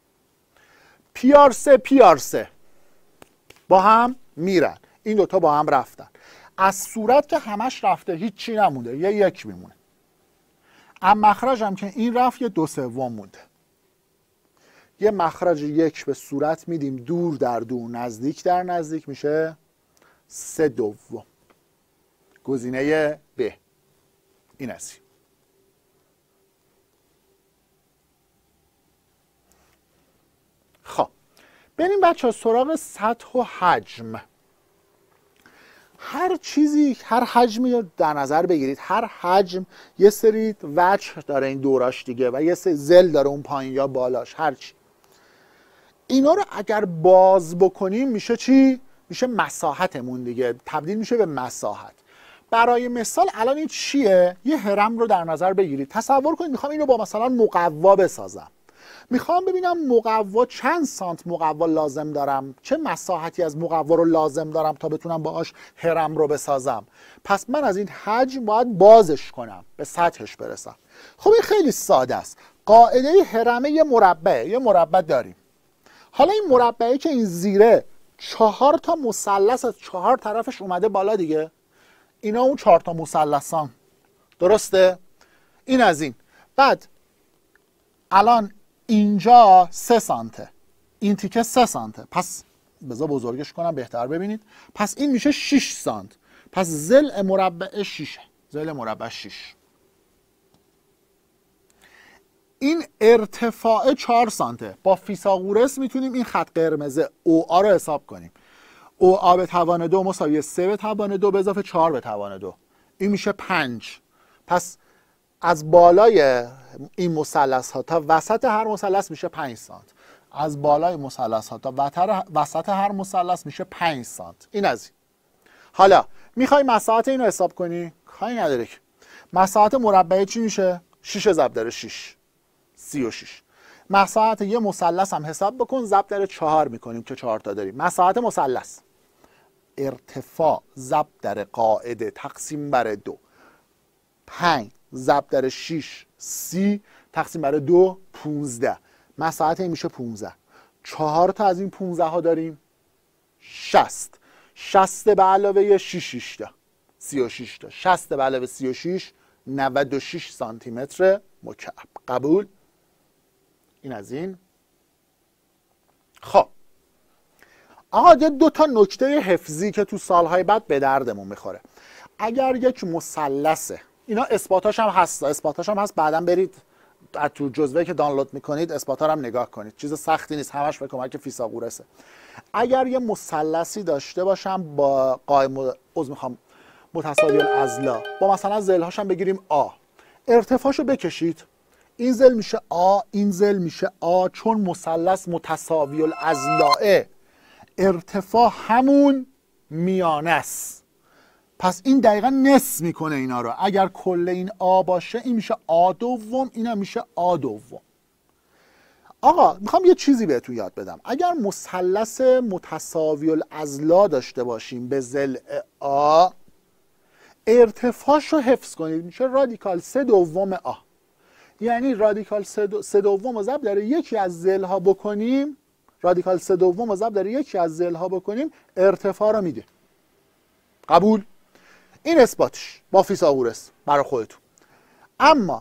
PR3 با هم میرن. این دوتا با هم رفتن. از صورت که همش رفته هیچی نمونده، یه 1 میمونه. اما مخرج هم که این رفت یه 2/3 مونده. یه مخرج 1 به صورت میدیم دور در دور نزدیک در نزدیک میشه 3/2. گزینه ب. این است. خب بریم بچه سراغ سطح و حجم. هر چیزی، هر حجمی رو در نظر بگیرید. هر حجم یه سری وجه داره این دوراش دیگه و یه سری زل داره اون پایین یا بالاش. هر چی اینا رو اگر باز بکنیم میشه چی؟ میشه مساحتمون دیگه، تبدیل میشه به مساحت. برای مثال الان این چیه؟ یه هرم رو در نظر بگیرید. تصور کنید میخوام اینو با مثلا مقوا بسازم. میخوام ببینم مقوا چند سانت مقوا لازم دارم، چه مساحتی از مقوا رو لازم دارم تا بتونم باهاش هرم رو بسازم. پس من از این حجم باید بازش کنم، به سطحش برسم. خب این خیلی ساده است. قاعده هرمه یه مربع داریم. حالا این مربعی که این زیره 4 تا مثلث از 4 طرفش اومده بالا دیگه، اینا اون 4 تا مثلثان، درسته؟ این از این. بعد الان اینجا 3 سانته، این تیکه 3 سانته. پس بذار بزرگش کنم بهتر ببینید. پس این میشه 6 سانت. پس ضلع مربع 6. ضلع مربع 6. این ارتفاع 4 سانته. با فیثاغورس میتونیم این خط قرمز OA رو حساب کنیم. OA به توان 2 مساوی 3 به توان 2 به اضافه 4 به توان 2. این میشه 5. پس از بالای این مثلث ها تا وسط هر مثلث میشه 5 سانت. از بالای مثلث ها تا وسط هر مثلث میشه 5 سانت. این از این. حالا میخوای مساحت اینو حساب کنی؟ کاری نداره که. مساحت مربع چی میشه؟ 6 ضرب در 6 36. مساحت یه مثلث هم حساب بکن، ضرب در 4 میکنیم که 4 تا داریم. مساحت مثلث ارتفاع ضرب در قاعده تقسیم بر 2 5 ضرب در 6 30 تقسیم بر 2 15. مساحت این میشه 15. 4 تا از این 15 ها داریم 60. 60 به علاوه 6 تا 36 تا. 60 به علاوه 36 96 سانتی متر مکعب. قبول؟ این از این. خب آقا یه 2 تا نکته حفظی که تو سالهای بعد به دردمون میخوره. اگر یک مثلثه، اینا اثباتاش هم هست بعداً برید تو جزوه‌ای که دانلود میکنید اثباتا رو هم نگاه کنید، چیز سختی نیست، همش به کمک فیثاغورسه. اگر یه مثلثی داشته باشم با قائم متساوی الاضلاع، با مثلا ضلع‌هاش هم بگیریم آ، ارتفاعشو بکشید، این ضلع میشه آ، این ضلع میشه آ، چون مثلث متساوی الاضلاع ارتفاع همون میانه است، پس این دقیقا نصف میکنه اینا رو. اگر کل این آ باشه این میشه آ دوم، این هم میشه آ دوم. آقا میخوام یه چیزی بهتون یاد بدم. اگر مثلث متساوی الاضلاع داشته باشیم به ضلع آ، ارتفاعش رو حفظ کنید، میشه رادیکال 3 دوم آ. یعنی رادیکال 3 دوم رو ضرب در یکی از ضلع‌ها بکنیم، رادیکال 3 دوم رو ضرب در یکی از ضلع‌ها بکنیم، ارتفاع رو میده. قبول؟ این اثباتش با فیثاغورس برای خودتون. اما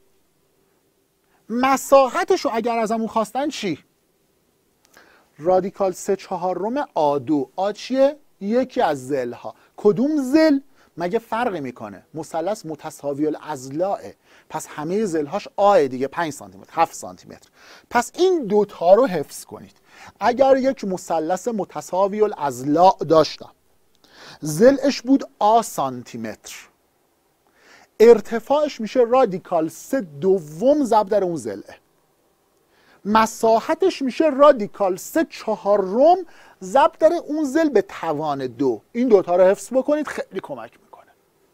مساحتش رو اگر ازمون خواستن چی؟ رادیکال 3/4 آ2. آ چیه؟ یکی از ضلع‌ها. کدوم ضلع؟ مگه فرقی میکنه؟ مثلث متساوی الاضلاعه، پس همه ضلع‌هاش آ دیگه، 5 سانتی متر، 7 سانتی متر. پس این دوتا رو حفظ کنید. اگر یک مثلث متساوی الاضلاع داشتم، ضلعش بود آ سانتی متر، ارتفاعش میشه رادیکال 3 دوم ضرب در اون ضلعه، مساحتش میشه رادیکال 3/4 ضرب در اون ضلع به توان 2. این دوتا رو حفظ بکنید، خیلی کمک میکنه.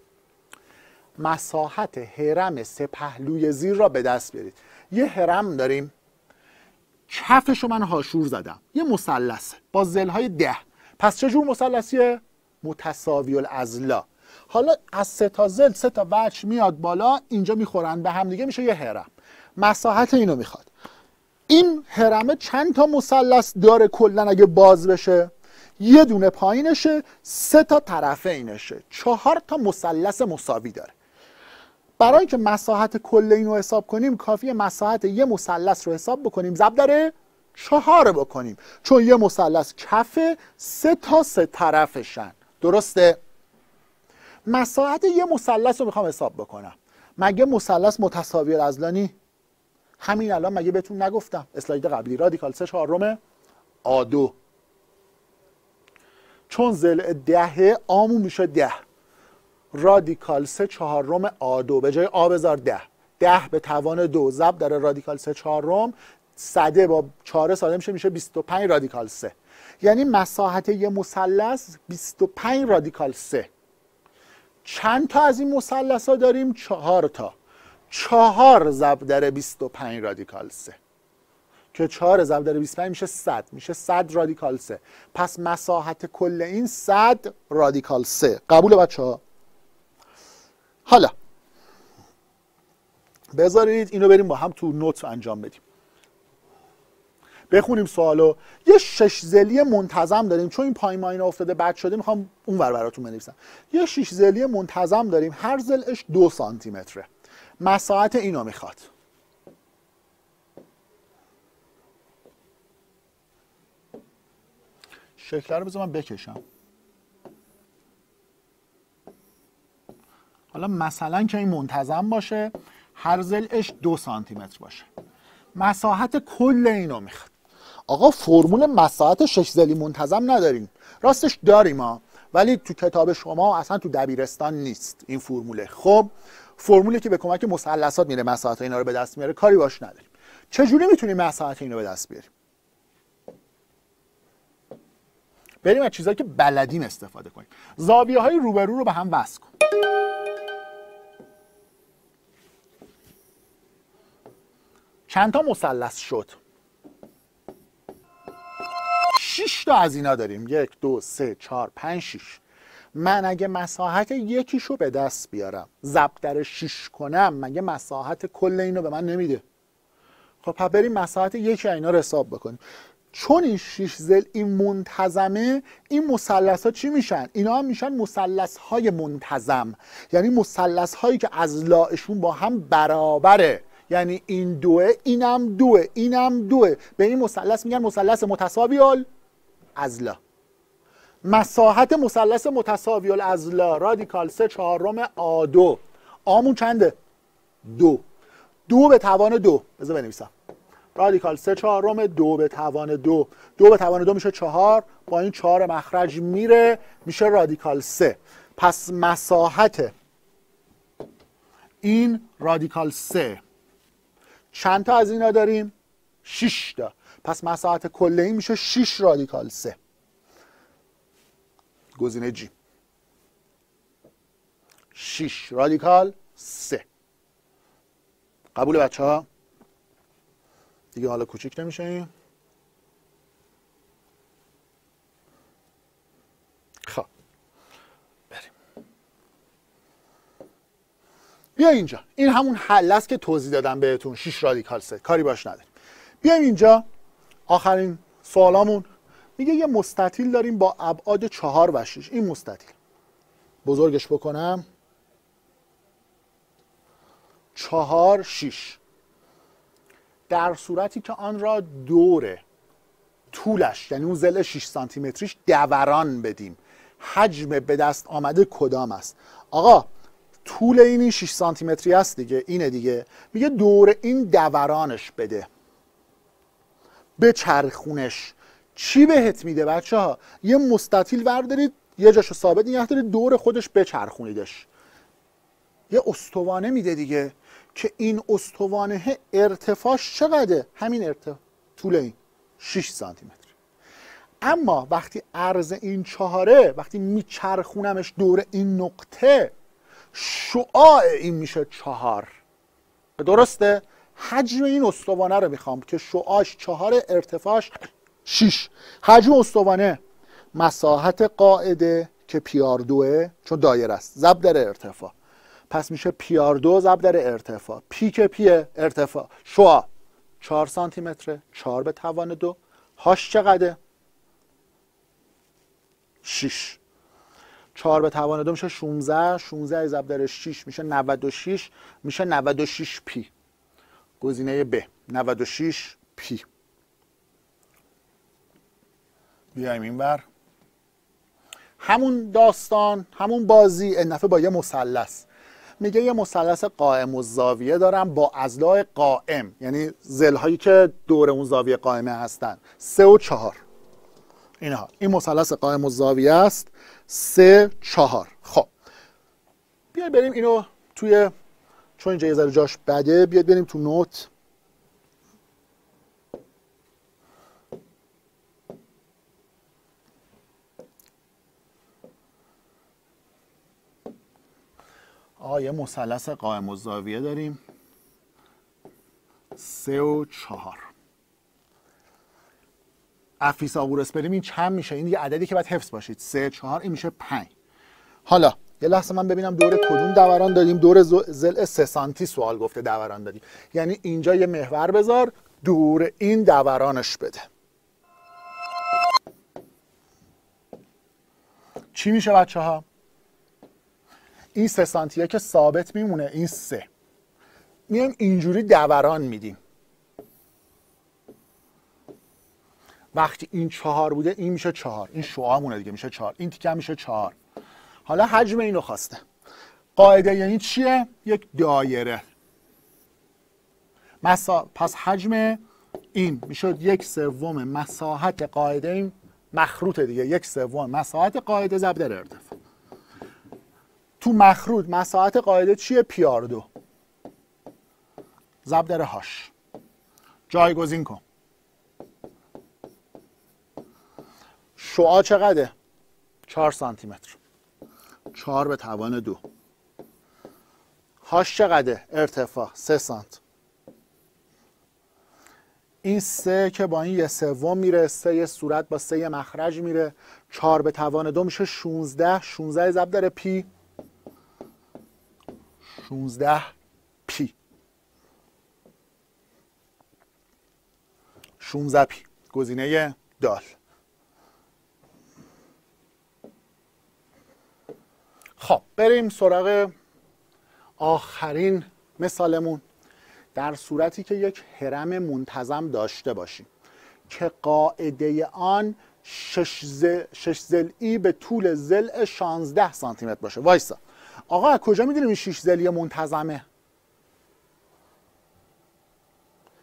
مساحت هرم سه پهلوی زیر را به دست بیارید. یه هرم داریم، کفش رو من هاشور زدم، یه مثلث با ضلع‌های 10. پس چه جور مثلثیه؟ متساوی الاضلاع. حالا از 3 تا ضلع 3 تا وجه میاد بالا، اینجا میخورن به هم دیگه، میشه یه هرم. مساحت اینو میخواد. این هرمه چند تا مثلث داره کلا اگه باز بشه؟ یه دونه پایینشه، 3 تا طرفینشه، 4 تا مثلث مساوی داره. برای اینکه مساحت کل اینو حساب کنیم کافیه مساحت یه مثلث رو حساب بکنیم ضرب در 4 بکنیم، چون یه مثلث کفه، 3 تا 3 طرفشن. درسته؟ مساحت یه مثلث رو میخوام حساب بکنم. مگه مثلث متساوی الاضلاع نی؟ همین الان مگه بهتون نگفتم اسلاید قبلی؟ رادیکال 3/4 آ2، چون ضلع 10 آمون میشه 10، رادیکال 3/4 آ2 به جای آ بذار 10، 10 به توان 2 ضرب در رادیکال 3/4، صده با 4 ساده میشه 25 رادیکال 3. یعنی مساحت یه مثلث 25 رادیکال 3. چند تا از این مثلث ها داریم؟ 4 تا. 4 ضرب در 25 رادیکال 3 که 4 ضرب در 25 میشه 100، میشه 100 رادیکال 3. پس مساحت کل این 100 رادیکال 3. قبول بچه‌ها؟ حالا بذارید اینو بریم با هم تو نوت انجام بدیم. بخونیم سوالو. یه 6 ضلعی منتظم داریم، چون این پایین ما اینا افتاده بد شده میخوام اونور براتون بنویسم. یه 6 ضلعی منتظم داریم، هر ضلعش 2 سانتی متره. مساحت اینو میخواد. شکل رو بذار من بکشم. حالا مثلا که این منتظم باشه، هر ضلعش 2 سانتی متر باشه. مساحت کل اینو میخواد. آقا فرمول مساحت 6 ضلعی منتظم نداریم. راستش داریم ها، ولی تو کتاب شما اصلا تو دبیرستان نیست این فرموله. خب فرمولی که به کمک مثلثات میره مساحت اینا رو به دست میاره، کاری باش نداریم. چجوری میتونیم مساحت اینو به دست بیاریم؟ بریم از چیزایی که بلدیم استفاده کنیم. زاویه‌های روبرو رو به هم وصل کن. چند تا مثلث شد؟ 6 تا از اینا داریم. 1 2 3 4 5 6. من اگه مساحت یکیشو به دست بیارم ضرب در 6 کنم، مگه مساحت کل اینو به من نمیده؟ خب پس بریم مساحت یکی اینا رو حساب بکنیم. چون این 6 ضلعی منتظمه، این مثلث‌ها چی میشن؟ اینا هم میشن مثلث‌های منتظم، یعنی مثلث‌هایی که اضلاعشون با هم برابره. یعنی این دوه، اینم دوه، اینم دوه. به این مثلث میگن مثلث متساوی الاضلاع. مساحت مثلث متساوی الاضلاع رادیکال 3/4 آ2. آمون چنده؟ 2. 2 به توان 2. بذار بنویسم. رادیکال 3/4 2 به توان 2. 2 به توان 2 میشه 4. با این 4 مخرج میره میشه رادیکال 3. پس مساحت این رادیکال 3 چند تا از اینا داریم؟ 6 تا. پس مساحت کلی میشه 6 رادیکال 3. گزینه جی. 6 رادیکال 3. قبول بچه ها؟ دیگه حالا کوچیک نمیشه این. خب بریم. بیا اینجا. این همون حل است که توضیح دادم بهتون. 6 رادیکال 3. کاری باش نداریم. بیایم اینجا. آخرین سوالامون میگه یه مستطیل داریم با ابعاد 4 و 6. این مستطیل بزرگش بکنم 4 6. در صورتی که آن را دور طولش یعنی اون ضلع 6 سانتی متریش دوران بدیم، حجم به دست آمده کدام است؟ آقا طول این 6 سانتی متری است دیگه، اینه دیگه. میگه دور این دورانش بده، به چرخونش. چی بهت میده بچه ها؟ یه مستطیل وردارید یه جاشو ثابت نگه دارید، دور خودش بچرخونیدش. یه استوانه میده دیگه که این استوانه ارتفاعش چقدره؟ همین طول این 6 سانتی متر. اما وقتی عرض این 4، وقتی میچرخونمش دور این نقطه، شعاع این میشه 4. درسته؟ حجم این استوانه رو میخوام که شعاعش 4، ارتفاعش 6. حجم استوانه مساحت قاعده که PR2 چون دایره است ضرب در ارتفاع، پس میشه PR2 ضرب در ارتفاع. پی که پیه ارتفاع، شعاع 4 سانتی متره، 4 به توان 2. هاش چقدره؟ 6. 4 به توان 2 میشه 16. 16 ضرب در 6 میشه 96. میشه 96 پی. گزینه ب 96 پی. بیایم این بر. همون داستان، همون بازی، این دفعه با یه مثلث. میگه یه مثلث قائم الزاویه دارم با اضلاع قائم، یعنی ضلع‌هایی که دور اون زاویه قائمه هستن، 3 و 4. اینها، این مثلث قائم الزاویه است، 3 4. خب بیاید بریم اینو توی، چون اینجا یه ذره جاش بده، بیاید بریم تو نوت. یه مثلث قائم الزاویه داریم 3 و 4. افیثاغورس بریم این چند میشه؟ این دیگه عددی که باید حفظ باشید. 3 4 این میشه 5. حالا یه لحظه من ببینم دور کدوم دوران داریم. دور ضلع 3 سانتی سوال گفته دوران داریم، یعنی اینجا یه محور بذار دور این دورانش بده. چی میشه بچه ها؟ این 3 سانتیه که ثابت میمونه، این 3 میایم اینجوری دوران میدیم. وقتی این 4 بوده این میشه 4، این شعاعمونه دیگه میشه 4، این تیکه میشه 4. حالا حجم اینو خواسته. قاعده یعنی چیه؟ یک دایره. پس حجم این میشه 1/3 مساحت قاعده، این مخروط دیگه، 1/3 مساحت قاعده ضرب در ارتفاع. تو مخروط مساحت قاعده چیه؟ PR2 ضرب در هاش. جایگزین کن. شعاع چقدره؟ 4 سانتی متر. 4 به توان 2. هاش چقدره؟ ارتفاع 3 سانت. این 3 که با این 1/3 میره، 3 صورت با 3 مخرج میره، 4 به توان 2 میشه 16. 16 ضرب در پی 16 پی. 16 پی. گزینه دال. خب بریم سراغ آخرین مثالمون. در صورتی که یک هرم منتظم داشته باشیم که قاعده آن 6 ضلعی به طول ضلع 16 سانتی متر باشه. وایسا آقا، از کجا میدونیم این 6 ضلعی منتظمه؟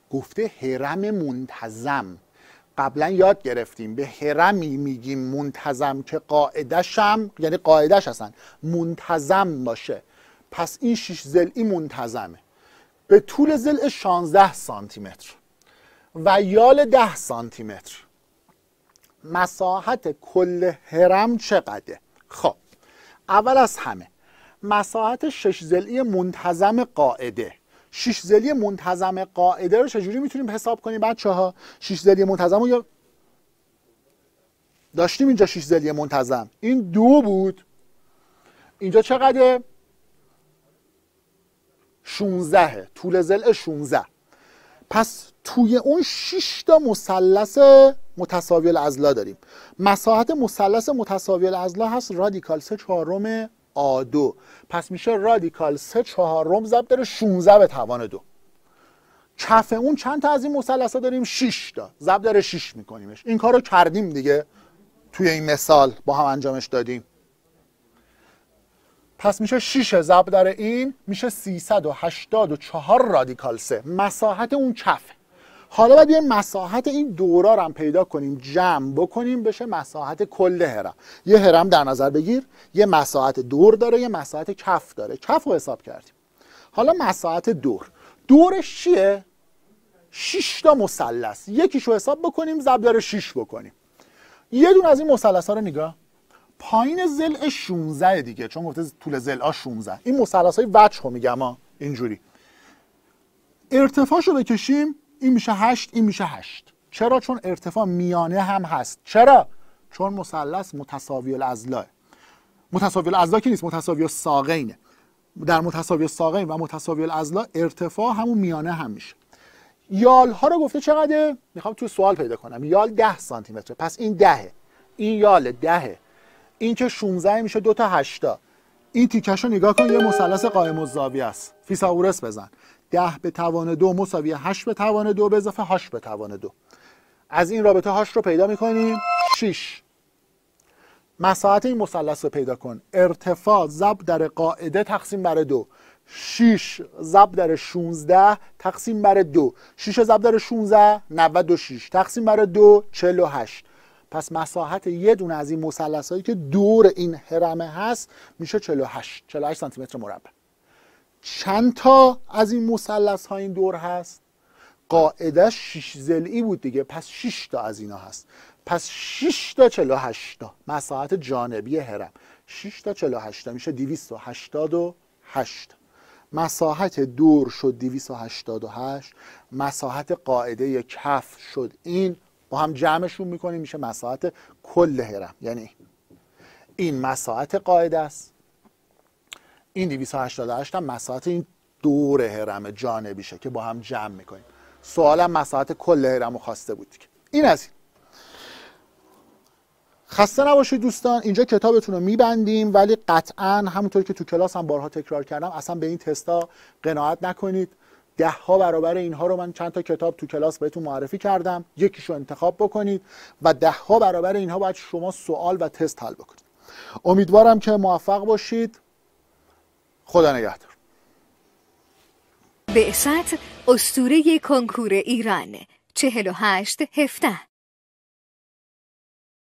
گفته هرم منتظم. قبلا یاد گرفتیم به هرمی میگیم منتظم که قاعدش هم یعنی قاعدش اصلا منتظم باشه. پس این 6 ضلعی منتظمه به طول ضلع 16 سانتی متر و یال 10 سانتی متر. مساحت کل هرم چقدره؟ خب اول از همه مساحت 6 ضلعی منتظم قاعده. 6 ضلعی منتظم قاعده رو چجوری میتونیم حساب کنیم بچه‌ها؟ 6 ضلعی منتظم رو داشتیم اینجا. 6 ضلعی منتظم این 2 بود، اینجا چقدره؟ 16. طول ضلع 16. پس توی اون 6 تا مثلث متساوی الاضلاع داریم. مساحت مثلث متساوی الاضلاع هست رادیکال 3/4 A2. پس میشه رادیکال 3/4 ضرب در 16 به توان 2. کف اون چند تا از این مثلثا داریم؟ 6 تا. ضرب در 6 میکنیمش. این کارو کردیم دیگه، توی این مثال با هم انجامش دادیم. پس میشه 6 ضرب در این میشه 384 رادیکال 3. مساحت اون کفه. حالا باید بیایم مساحت این دورا رو هم پیدا کنیم، جمع بکنیم بشه مساحت کل هرم. یه هرم در نظر بگیر، یه مساحت دور داره، یه مساحت کف داره. کف رو حساب کردیم. حالا مساحت دورش چیه؟ 6 تا مثلث. یکیشو حساب بکنیم ضرب در 6 بکنیم. یه دونه از این مثلث‌ها رو نگاه، پایین ضلع 16 دیگه، چون گفته طول ضلع 16. این مثلث‌های وجه رو میگم ها، اینجوری ارتفاعشو بکشیم، این میشه 8، این میشه 8. چرا؟ چون ارتفاع میانه هم هست. چرا؟ چون مثلث متساوی الاضلاع. متساوی الاضلاع که نیست، متساوی الساقینه. در متساوی الساقین و متساوی الاضلاع ارتفاع همون میانه هم میشه. یال ها رو گفته چقدره؟ میخوام تو سوال پیدا کنم. یال 10 سانتی متره. پس این 10، این یال 10، این که 16 میشه 2 تا 8. این تیکش رو نگاه کن، یه مثلث قائم الزاویه است. فیثاغورس بزن. 10 به توان 2 مساوی 8 به توان 2 به اضافه 8 به توان 2. از این رابطه هاش رو پیدا میکنیم 6. مساحت این مثلث رو پیدا کن. ارتفاع ضرب در قاعده تقسیم بر 2. 6 ضرب در 16 تقسیم بر 2. 6 ضرب در 16 96 تقسیم بر 2 48. پس مساحت یه دونه از این مثلث هایی که دور این هرمه هست میشه 48 سانتی متر مربع. چند تا از این مثلث ها این دور هست؟ قاعده 6 ضلعی بود دیگه، پس 6 تا از اینا هست. پس 6 تا 48 تا مساحت جانبی هرم. 6 تا 48 تا میشه 288. مساحت دور شد 288. مساحت قاعده کف شد این. با هم جمعشون میکنیم میشه مساحت کل هرم. یعنی این مساحت قاعده است، این 288 هم مساحت این دور هرم جانبیشه که با هم جمع میکنیم. سوالم مساحت کل هرم رو خواسته بود دیگه. این از این. خسته نباشید دوستان، اینجا کتابتون رو میبندیم، ولی قطعا همونطور که تو کلاس هم بارها تکرار کردم اصلا به این تستا قناعت نکنید. 10 برابر اینها رو من چند تا کتاب تو کلاس بهتون معرفی کردم، یکیشو انتخاب بکنید و 10 برابر اینها باید شما سوال و تست حل بکنید. امیدوارم که موفق باشید. خدا نگهدار. بعثت اسطوره کنکور ایران 4817